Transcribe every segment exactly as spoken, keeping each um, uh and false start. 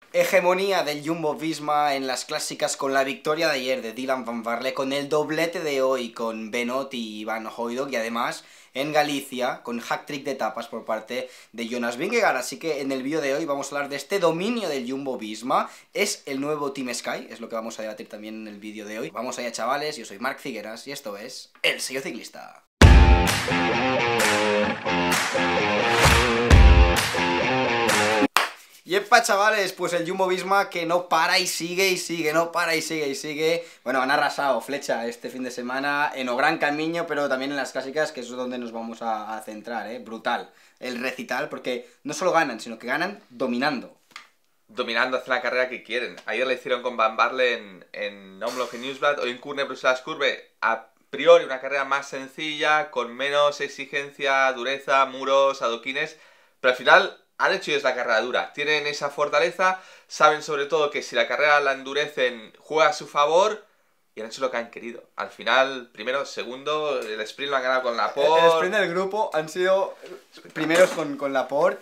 Hegemonía del Jumbo-Visma en las clásicas con la victoria de ayer de Dylan van Baarle, con el doblete de hoy con Benoot y Van Hooijdonk, y además en Galicia con hat-trick de etapas por parte de Jonas Vingegaard. Así que en el vídeo de hoy vamos a hablar de este dominio del Jumbo-Visma. Es el nuevo Team Sky, es lo que vamos a debatir también en el vídeo de hoy. Vamos allá, chavales, yo soy Marc Figueras y esto es El Sello Ciclista. Y epa, chavales, pues el Jumbo-Visma que no para y sigue y sigue, no para y sigue y sigue. Bueno, han arrasado Flecha este fin de semana en O Gran Camino, pero también en las clásicas, que eso es donde nos vamos a, a centrar, ¿eh? Brutal el recital, porque no solo ganan, sino que ganan dominando. Dominando, hacen la carrera que quieren. Ayer le hicieron con Van Baarle en, en Omloop y Nieuwsblad, hoy en Kuurne-Bruselas-Curve. A priori una carrera más sencilla, con menos exigencia, dureza, muros, adoquines, pero al final han hecho ellos la carrera dura, tienen esa fortaleza, saben sobre todo que si la carrera la endurecen, juega a su favor y han hecho lo que han querido. Al final, primero, segundo, el sprint lo han ganado con Laporte. El sprint del grupo han sido primeros con, con Laporte.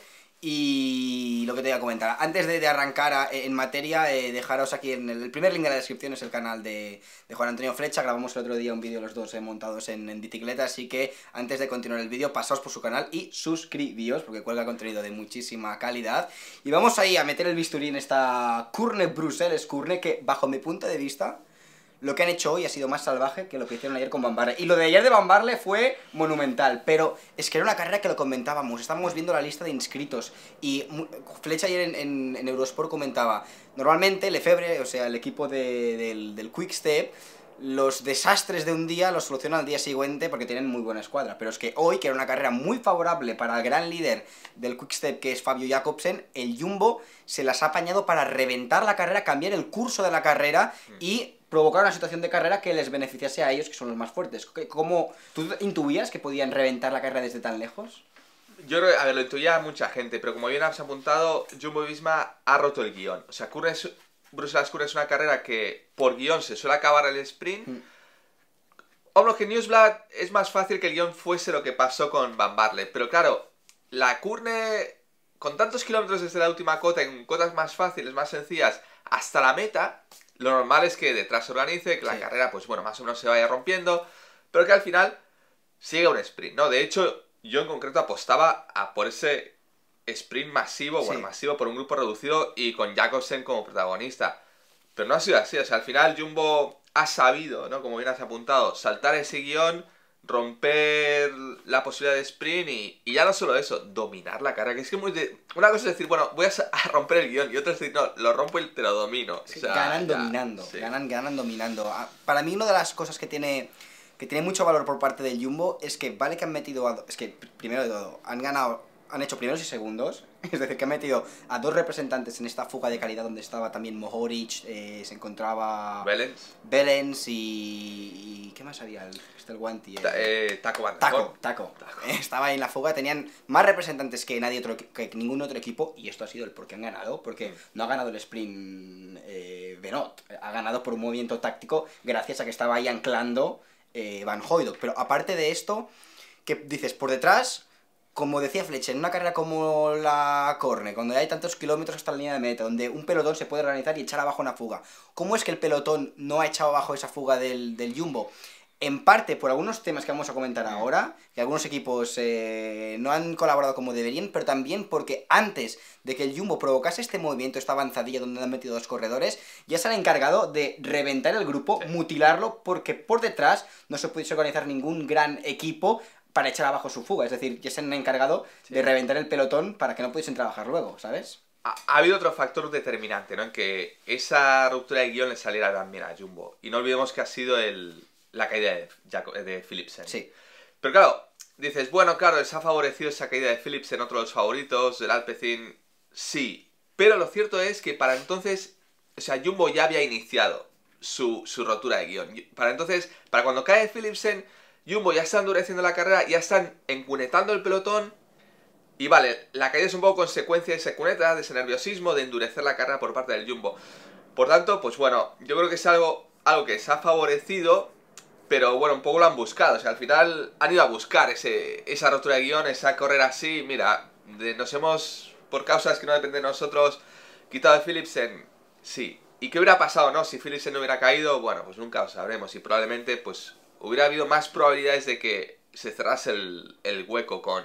Y lo que te voy a comentar, antes de, de arrancar a, en materia, eh, dejaros aquí en el, el primer link de la descripción es el canal de, de Juan Antonio Flecha. Grabamos el otro día un vídeo los dos eh, montados en, en bicicleta, así que antes de continuar el vídeo pasaos por su canal y suscribíos, porque cuelga contenido de muchísima calidad. Y vamos ahí a meter el bisturí en esta Kuurne-Bruselas-Curne, que bajo mi punto de vista lo que han hecho hoy ha sido más salvaje que lo que hicieron ayer con Van Baarle. Y lo de ayer de Van Baarle fue monumental, pero es que era una carrera que lo comentábamos, estábamos viendo la lista de inscritos, y Flecha ayer en, en, en Eurosport comentaba, normalmente Lefebvre, o sea, el equipo de, del, del Quick Step, los desastres de un día los solucionan al día siguiente porque tienen muy buena escuadra, pero es que hoy, que era una carrera muy favorable para el gran líder del Quick Step, que es Fabio Jakobsen, el Jumbo se las ha apañado para reventar la carrera, cambiar el curso de la carrera y provocar una situación de carrera que les beneficiase a ellos, que son los más fuertes. ¿Cómo tú intuías que podían reventar la carrera desde tan lejos? Yo creo, a ver, lo intuía mucha gente, pero como bien has apuntado, Jumbo-Visma ha roto el guión. O sea, Kuurne-Bruselas-Curve es una carrera que por guión se suele acabar el sprint. Mm. Omloop y Nieuwsblad es más fácil que el guión fuese lo que pasó con Van Baarle, pero claro, la Kuurne, con tantos kilómetros desde la última cota, en cotas más fáciles, más sencillas, hasta la meta, lo normal es que detrás se organice, que la sí. carrera, pues bueno, más o menos se vaya rompiendo, pero que al final siga un sprint, ¿no? De hecho, yo en concreto apostaba a por ese sprint masivo, sí. bueno, masivo por un grupo reducido y con Jakobsen como protagonista. Pero no ha sido así, o sea, al final Jumbo ha sabido, ¿no? Como bien has apuntado, saltar ese guión, romper la posibilidad de sprint y, y ya no solo eso, dominar la carrera. Que es que muy de, una cosa es decir, bueno, voy a, a romper el guión, y otra es decir, no, lo rompo y te lo domino. Sí, o sea, ganan ya, dominando, sí. ganan, ganan dominando. Para mí una de las cosas que tiene, que tiene mucho valor por parte del Jumbo es que vale que han metido a... Es que, primero de todo, han ganado... Han hecho primeros y segundos, es decir, que han metido a dos representantes en esta fuga de calidad donde estaba también Mohoric, eh, se encontraba... Belens. Belens y... y ¿qué más había? El, este, el Guanti. Ta eh, Taco Van Taco, Taco. Taco. Estaba ahí en la fuga, tenían más representantes que nadie otro, que ningún otro equipo, y esto ha sido el por qué han ganado, porque no ha ganado el sprint eh, Benoot, ha ganado por un movimiento táctico gracias a que estaba ahí anclando eh, Van Hooijdonk. Pero aparte de esto, que dices, por detrás... Como decía Flecha, en una carrera como la Kuurne, cuando hay tantos kilómetros hasta la línea de meta, donde un pelotón se puede organizar y echar abajo una fuga, ¿cómo es que el pelotón no ha echado abajo esa fuga del, del Jumbo? En parte por algunos temas que vamos a comentar ahora, que algunos equipos eh, no han colaborado como deberían, pero también porque antes de que el Jumbo provocase este movimiento, esta avanzadilla donde han metido dos corredores, ya se han encargado de reventar el grupo, sí. mutilarlo, porque por detrás no se pudiese organizar ningún gran equipo para echar abajo su fuga, es decir, ya se han encargado sí. de reventar el pelotón para que no pudiesen trabajar luego, ¿sabes? Ha, ha habido otro factor determinante, ¿no? En que esa ruptura de guión le saliera tan bien a Jumbo. Y no olvidemos que ha sido el, la caída de, Jaco, de Philipsen. Sí. Pero claro, dices, bueno, claro, les ha favorecido esa caída de Philipsen, otro de los favoritos, del Alpecin, sí. Pero lo cierto es que para entonces, o sea, Jumbo ya había iniciado su, su rotura de guión. Para entonces, para cuando cae Philipsen, Jumbo ya está endureciendo la carrera, ya están encunetando el pelotón. Y vale, la caída es un poco consecuencia de ese cuneta, de ese nerviosismo, de endurecer la carrera por parte del Jumbo. Por tanto, pues bueno, yo creo que es algo, algo que se ha favorecido, pero bueno, un poco lo han buscado. O sea, al final han ido a buscar ese, esa rotura de guión, esa correr así. Mira, de, nos hemos, por causas que no dependen de nosotros, Quitado de Philipsen, sí. ¿Y qué hubiera pasado, no? Si Philipsen no hubiera caído, bueno, pues nunca lo sabremos. Y probablemente, pues, hubiera habido más probabilidades de que se cerrase el, el hueco con,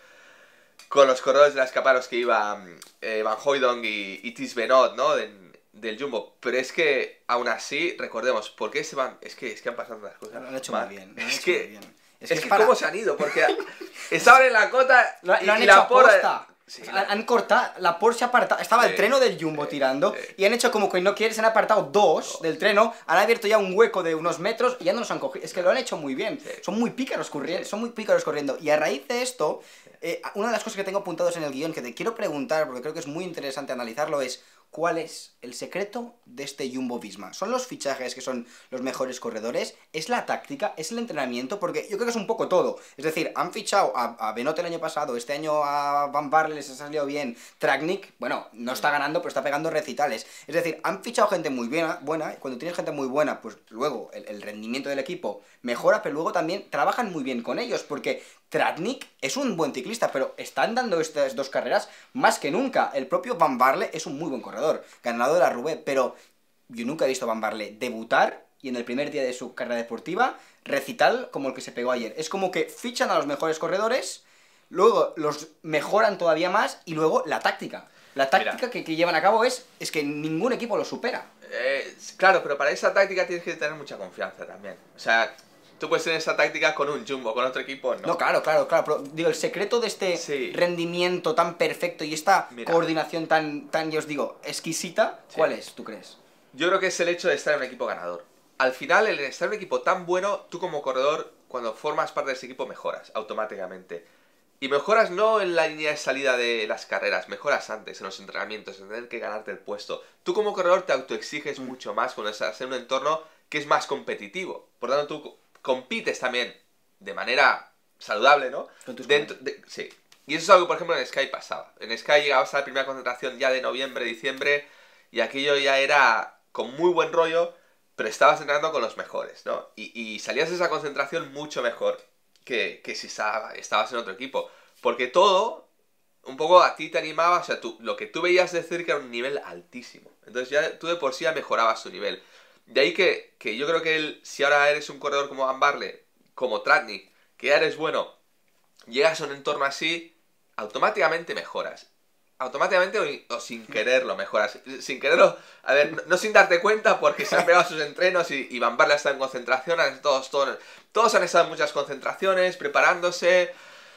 con los corredores de la escapada, los que iban eh, Van Hooijdonk y, y Tiesj Benoot, ¿no? De, del Jumbo. Pero es que, aún así, recordemos, ¿por qué se van? Es que, es que han pasado las cosas. Lo han hecho mal. muy bien. Lo han Es hecho que, muy bien. es, que es que para... cómo se han ido, porque estaban en la cota lo, y, lo han y hecho la porra... aposta. Sí, han, han cortado, la Porsche se ha apartado, estaba sí, el treno del Jumbo sí, tirando sí. y han hecho como que no quieren, se han apartado dos Oh. del treno, han abierto ya un hueco de unos metros y ya no los han cogido. Es que lo han hecho muy bien, Sí. son muy pícaros corriendo, Sí. son muy pícaros corriendo. Y a raíz de esto, eh, una de las cosas que tengo apuntados en el guión que te quiero preguntar, porque creo que es muy interesante analizarlo, es ¿cuál es el secreto de este Jumbo-Visma? ¿Son los fichajes que son los mejores corredores? ¿Es la táctica? ¿Es el entrenamiento? Porque yo creo que es un poco todo. Es decir, han fichado a, a Benoot el año pasado, este año a Van Baarle les ha salido bien, Tratnik, bueno, no está ganando, pero está pegando recitales. Es decir, han fichado gente muy buena, buena y cuando tienes gente muy buena, pues luego el, el rendimiento del equipo mejora, pero luego también trabajan muy bien con ellos, porque Tratnik es un buen ciclista, pero están dando estas dos carreras más que nunca. El propio Van Baarle es un muy buen corredor, ganador de la Roubaix, pero yo nunca he visto a Van Baarle debutar y en el primer día de su carrera deportiva recital como el que se pegó ayer. Es como que fichan a los mejores corredores, luego los mejoran todavía más y luego la táctica. La táctica que, que llevan a cabo es, es que ningún equipo lo supera. Eh, claro, pero para esa táctica tienes que tener mucha confianza también. O sea, tú puedes tener esa táctica con un Jumbo, con otro equipo, no. No, claro, claro, claro. Pero digo, el secreto de este Sí. rendimiento tan perfecto y esta Mira. coordinación tan, tan, yo os digo, exquisita, Sí. ¿cuál es, tú crees? Yo creo que es el hecho de estar en un equipo ganador. Al final, el estar en un equipo tan bueno, tú como corredor, cuando formas parte de ese equipo, mejoras automáticamente. Y mejoras no en la línea de salida de las carreras, mejoras antes, en los entrenamientos, en tener que ganarte el puesto. Tú como corredor te autoexiges Mm. mucho más cuando estás en un entorno que es más competitivo. Por lo tanto, tú compites también de manera saludable, ¿no? Con tus Dentro de, sí. Y eso es algo, por ejemplo, en Sky pasaba. En Sky llegabas a la primera concentración ya de noviembre, diciembre, y aquello ya era con muy buen rollo, pero estabas entrenando con los mejores, ¿no? Y, y salías de esa concentración mucho mejor que, que si estaba, estabas en otro equipo. Porque todo, un poco a ti te animaba, o sea, tú, lo que tú veías de cerca era un nivel altísimo. Entonces ya tú de por sí ya mejorabas tu nivel. De ahí que, que yo creo que él, si ahora eres un corredor como Van Baarle, como Tratnik, que ya eres bueno, llegas a un entorno así, automáticamente mejoras. Automáticamente o, o sin quererlo mejoras. Sin quererlo, a ver, no, no sin darte cuenta porque se han pegado sus entrenos y, y Van Baarle está en concentración, todos, todos, todos han estado en muchas concentraciones, preparándose,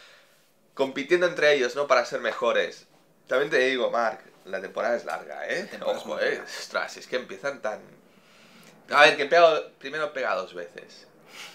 compitiendo entre ellos, ¿no? Para ser mejores. También te digo, Marc, la temporada es larga, ¿eh? Ojo, ¿eh? Ostras, es que empiezan tan... A ver, que pega, primero pega dos veces.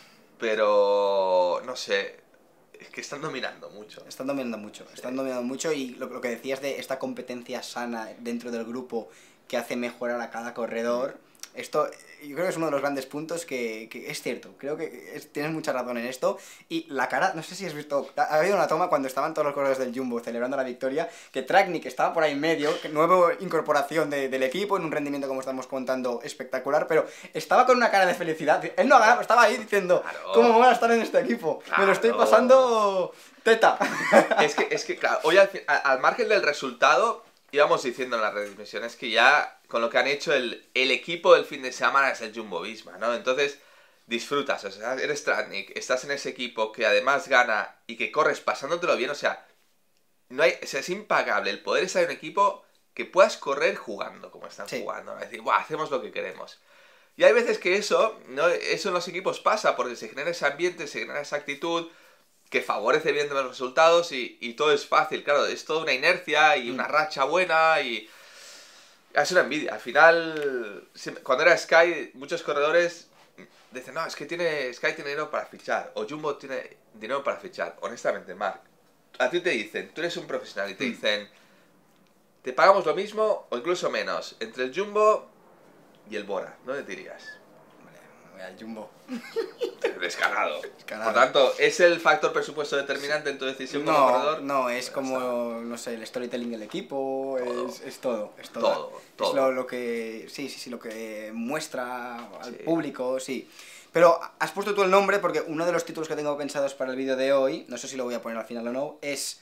Pero... no sé... Es que están dominando mucho. Están dominando mucho, Sí. están dominando mucho y lo, lo que decías de esta competencia sana dentro del grupo que hace mejorar a cada corredor, esto yo creo que es uno de los grandes puntos que, que es cierto, creo que es- tienes mucha razón en esto. Y la cara, no sé si has visto, ha ha habido una toma cuando estaban todos los corredores del Jumbo celebrando la victoria, que Tratnik estaba por ahí en medio, que nueva incorporación de- del equipo, en un rendimiento como estamos contando espectacular, pero estaba con una cara de felicidad, él no ha ganado, estaba ahí diciendo, Claro. ¿cómo me van a estar en este equipo? Me lo estoy Claro. pasando teta. Es que, es que claro, hoy al, fi- a- al margen del resultado, íbamos diciendo en las retransmisiones que ya con lo que han hecho el, el equipo del fin de semana es el Jumbo-Visma, ¿no? Entonces disfrutas, o sea, eres Tratnik, estás en ese equipo que además gana y que corres pasándotelo bien, o sea, no hay, o sea, es impagable el poder estar en un equipo que puedas correr jugando como están Sí. jugando, ¿no? Es decir, "Buah, hacemos lo que queremos". Y hay veces que eso, ¿no? Eso en los equipos pasa porque se genera ese ambiente, se genera esa actitud que favorece bien los resultados y, y todo es fácil. Claro, es toda una inercia y una Mm. racha buena y... Es una envidia. Al final, siempre- cuando era Sky, muchos corredores dicen, no, es que tiene Sky tiene dinero para fichar, o Jumbo tiene dinero para fichar. Honestamente, Marc, a ti te dicen, tú eres un profesional y te Mm. dicen, te pagamos lo mismo o incluso menos entre el Jumbo y el Bora. ¿Dónde te irías? Vale, me voy al Jumbo. Descarado. Descarado. Por tanto, ¿es el factor presupuesto determinante en tu decisión como No, corredor? no, es Pues como, ya no sé, el storytelling del equipo, Todo. es, es todo, es todo. Todo, todo. Es lo, lo que, sí, sí, sí, lo que muestra al Sí. público, sí. Pero has puesto tú el nombre porque uno de los títulos que tengo pensados para el vídeo de hoy, no sé si lo voy a poner al final o no, es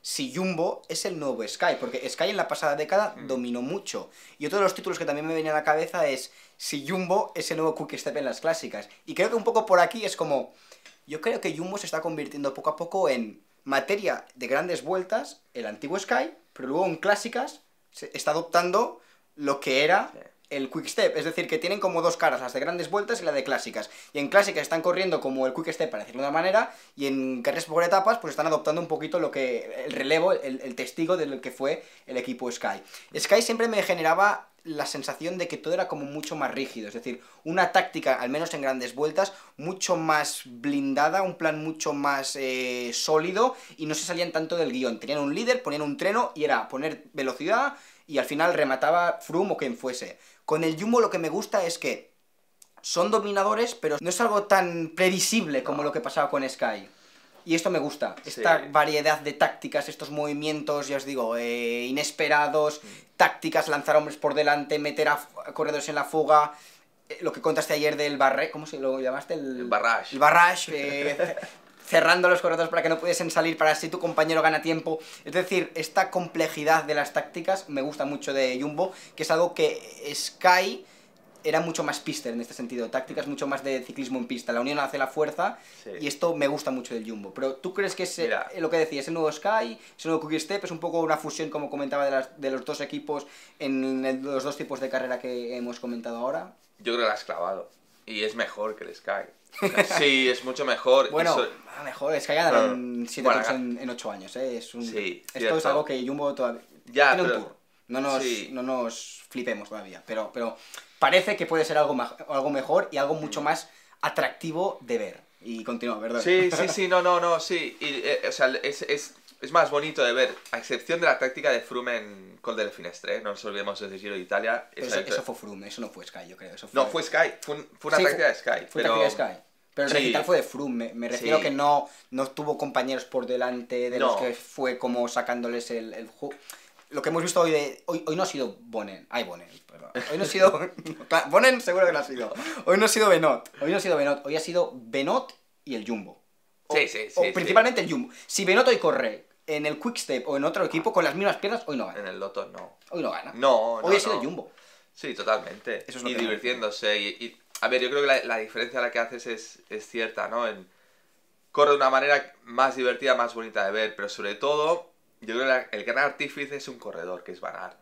si Jumbo es el nuevo Sky, porque Sky en la pasada década mm. dominó mucho. Y otro de los títulos que también me venía a la cabeza es si Jumbo es el nuevo Quick-Step en las clásicas. Y creo que un poco por aquí es como... Yo creo que Jumbo se está convirtiendo poco a poco en materia de grandes vueltas, el antiguo Sky, pero luego en clásicas se está adoptando lo que era... Sí. El Quick Step, es decir, que tienen como dos caras, las de grandes vueltas y la de clásicas. Y en clásicas están corriendo como el Quick Step, para decirlo de una manera, y en carreras por etapas, pues están adoptando un poquito lo que el relevo, el, el testigo de lo que fue el equipo Sky. Sky siempre me generaba la sensación de que todo era como mucho más rígido, es decir, una táctica, al menos en grandes vueltas, mucho más blindada, un plan mucho más eh, sólido, y no se salían tanto del guión. Tenían un líder, ponían un treno, y era poner velocidad, y al final remataba Froome o quien fuese. Con el Jumbo lo que me gusta es que son dominadores, pero no es algo tan previsible como no. lo que pasaba con Sky. Y esto me gusta, esta sí. variedad de tácticas, estos movimientos, ya os digo, eh, inesperados, mm. tácticas, lanzar hombres por delante, meter a, a corredores en la fuga, eh, lo que contaste ayer del barré, ¿cómo se lo llamaste? El, el barrage. El barrage, eh, cerrando los corredores para que no pudiesen salir, para así tu compañero gana tiempo. Es decir, esta complejidad de las tácticas me gusta mucho de Jumbo, que es algo que Sky era mucho más pister en este sentido, tácticas mucho más de ciclismo en pista, la unión hace la fuerza, sí. y esto me gusta mucho del Jumbo. Pero ¿tú crees que es Mira. lo que decías, el nuevo Sky, ese nuevo Quick Step, es un poco una fusión, como comentaba, de, las, de los dos equipos en el, los dos tipos de carrera que hemos comentado ahora? Yo creo que lo has clavado, y es mejor que el Sky. Sí, es mucho mejor. Bueno, so... mejor, Sky gana en siete bueno, en, en ocho años, ¿eh? Es un... sí, esto cierto. es algo que Jumbo todavía... Ya, tiene pero... un tour. No nos, sí. no nos flipemos todavía, pero, pero parece que puede ser algo, algo mejor y algo mucho más atractivo de ver. Y continúa, ¿verdad? Sí, sí, sí, no, no, no, sí. Y, eh, o sea, es, es, es más bonito de ver, a excepción de la táctica de Froome en Col del Finestre, ¿eh? No nos olvidemos del Giro de Italia. Eso, eso fue Froome, eso no fue Sky, yo creo. Eso fue... No, fue Sky, fue, un, fue una sí, táctica fue, de Sky. Fue pero... táctica de Sky. Pero el sí. recital fue de Froome, me, me refiero sí. que no, no tuvo compañeros por delante de no. los que fue como sacándoles el... el lo que hemos visto hoy de... Hoy, hoy no ha sido Bonen, ay Bonen, perdón. Hoy no ha sido... Bonen seguro que no ha sido. Hoy no ha sido Benoit, hoy no ha sido Benoit, hoy ha sido Benoit y el Jumbo. O, sí, sí, sí. O sí. principalmente el Jumbo. Si Benoit hoy corre en el Quick Step o en otro equipo con las mismas piernas, hoy no gana. En el Lotto no. Hoy no gana. No, no, Hoy ha sido no. el Jumbo. Sí, totalmente. Eso es lo y que divirtiéndose. Y, y, a ver, yo creo que la, la diferencia la que haces es, es cierta, ¿no? En, corre de una manera más divertida, más bonita de ver, pero sobre todo, yo creo que la, el gran artífice es un corredor, que es Van Aert.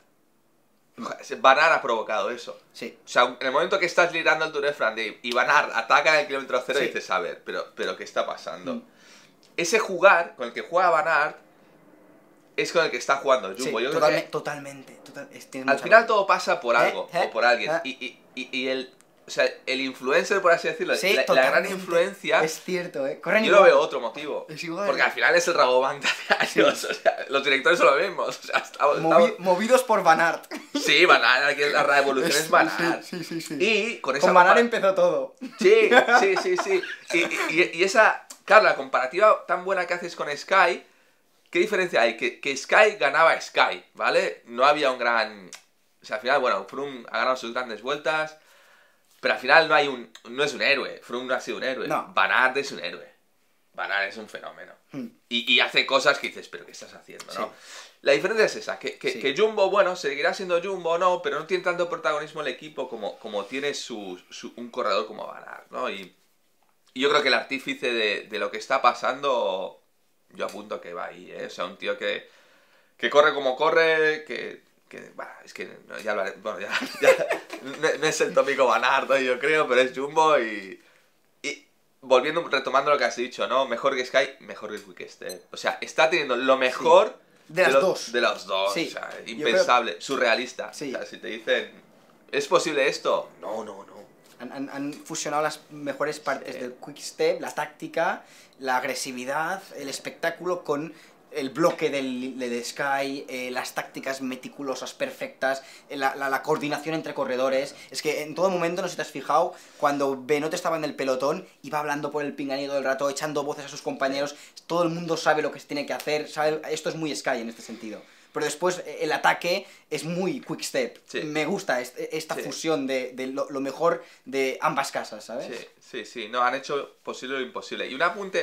Van Aert ha provocado eso. Sí. O sea, en el momento que estás liderando el Tour de Flandes y Van Aert ataca en el kilómetro cero, sí. dices, a ver, pero, pero ¿qué está pasando? Mm. Ese jugar con el que juega Van Aert es con el que está jugando el Jumbo. Sí, yo totalmente, creo que totalmente. Total, al final razón. Todo pasa por algo, ¿Eh? ¿Eh? o por alguien. ¿Eh? Y, y, y, y el... O sea, el influencer, por así decirlo, sí, la, la gran influencia... Es cierto, ¿eh? Corren yo igual. lo veo otro motivo. Es igual. Porque al final es el Rabobank de hace años. Sí. O sea, los directores son los mismos. O sea, estamos, Movi estamos... Movidos por Van Aert. Sí, Van Aert, la revolución es, es Van Aert. Sí, sí, sí. Y con esa... Con Van Aert empezó todo. Sí, sí, sí, sí. Y, y, y esa... Claro, la comparativa tan buena que haces con Sky... ¿Qué diferencia hay? Que, que Sky ganaba Sky, ¿vale? No había un gran... O sea, al final, bueno, Froome ha ganado sus grandes vueltas... Pero al final no hay un... No es un héroe. Froome no ha sido un héroe. No. Van Aert es un héroe. Van Aert es un fenómeno. Hmm. Y, y hace cosas que dices, ¿pero qué estás haciendo, no? Sí. La diferencia es esa. Que, que, sí. que Jumbo, bueno, seguirá siendo Jumbo o no, pero no tiene tanto protagonismo el equipo como, como tiene su, su, un corredor como Van Aert, ¿no? Y, y yo creo que el artífice de, de lo que está pasando... Yo apunto que va ahí, ¿eh? O sea, un tío que, que corre como corre, que... que bah, es que no, ya lo haré, bueno, ya, ya no, no es el tópico Van Aert, ¿no? Yo creo, pero es Jumbo y... Y volviendo, retomando lo que has dicho, ¿no? Mejor que Sky, mejor que Quick Step. O sea, está teniendo lo mejor... Sí. De las de los, dos. De los dos, sí. O sea, impensable, creo... surrealista. Sí. O sea, si te dicen, ¿es posible esto? No, no, no. Han, han, han fusionado las mejores partes sí. del Quick Step, la táctica, la agresividad, el espectáculo con el bloque del, del Sky, eh, las tácticas meticulosas, perfectas, la, la, la coordinación entre corredores. Es que en todo momento, no sé si te has fijado, cuando Benoit estaba en el pelotón, iba hablando por el pinganillo todo el rato, echando voces a sus compañeros, todo el mundo sabe lo que se tiene que hacer, sabe, esto es muy Sky en este sentido. Pero después el ataque es muy Quick Step. Sí. Me gusta este, esta sí. fusión de, de lo, lo mejor de ambas casas, ¿sabes? Sí, sí, sí. No, han hecho posible lo imposible. Y un apunte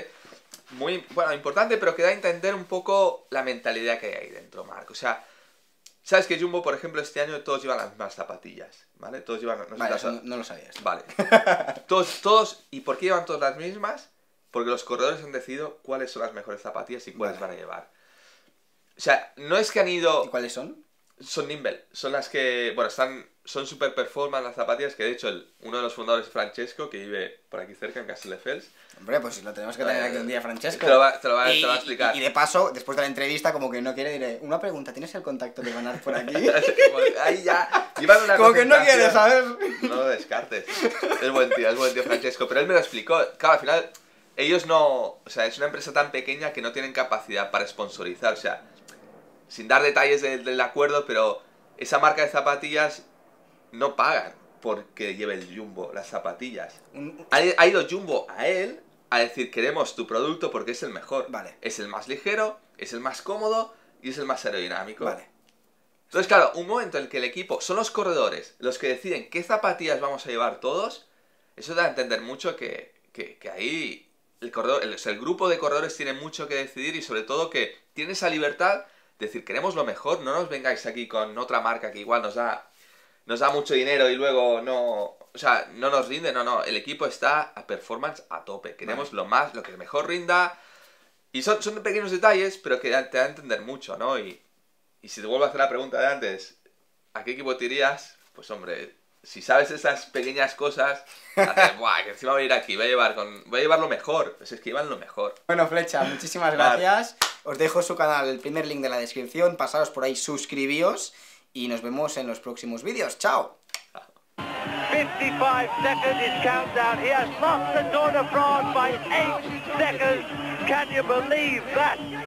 muy, bueno, importante, pero que da a entender un poco la mentalidad que hay ahí dentro, Marc. O sea, sabes que Jumbo, por ejemplo, este año todos llevan las mismas zapatillas, ¿vale? Todos llevan... No, Vale, sé, eso no, no lo sabías. Vale. todos, todos, ¿y por qué llevan todas las mismas? Porque los corredores han decidido cuáles son las mejores zapatillas y cuáles Vale. van a llevar. O sea, no es que han ido... ¿Y cuáles son? Son Nimble, son las que, bueno, están, son super performance las zapatillas, que de hecho el, uno de los fundadores es Francesco, que vive por aquí cerca, en Castelldefels. Hombre, pues lo tenemos que tener aquí un día, Francesco. Te lo va, te lo va, y, te lo va a explicar. Y, y de paso, después de la entrevista, como que no quiere, diré, una pregunta, ¿tienes el contacto de Van Aert por aquí? Ahí ya, llevan una como que no quiere, concentración. ¿sabes? No lo descartes. Es buen tío, es buen tío Francesco, pero él me lo explicó. Claro, al final, ellos no, o sea, es una empresa tan pequeña que no tienen capacidad para sponsorizar, o sea, sin dar detalles del, del acuerdo, pero esa marca de zapatillas no pagan porque lleve el Jumbo las zapatillas. Un- Ha, ha ido Jumbo a él a decir, queremos tu producto porque es el mejor. Vale. Es el más ligero, es el más cómodo y es el más aerodinámico. Vale. Entonces, claro, un momento en el que el equipo, son los corredores los que deciden qué zapatillas vamos a llevar todos, eso da a entender mucho que, que, que ahí el, corredor, el, o sea, el grupo de corredores tiene mucho que decidir y sobre todo que tiene esa libertad de decir, queremos lo mejor, no nos vengáis aquí con otra marca que igual nos da, nos da mucho dinero y luego no, o sea, no nos rinde, no, no, el equipo está a performance a tope, queremos Vale. lo más, lo que mejor rinda, y son, son pequeños detalles, pero que te da a entender mucho, ¿no? Y, y si te vuelvo a hacer la pregunta de antes, ¿a qué equipo te irías? Pues hombre, si sabes esas pequeñas cosas, haces, buah, que encima voy a ir aquí, voy a llevar, con, voy a llevar lo mejor, pues es que llevan lo mejor. Bueno, Flecha, muchísimas Vale. gracias. Os dejo su canal, el primer link de la descripción. Pasaros por ahí, suscribíos y nos vemos en los próximos vídeos. ¡Chao! fifty-five seconds is countdown. He has lost the Tour de France by eight seconds. Can you believe that?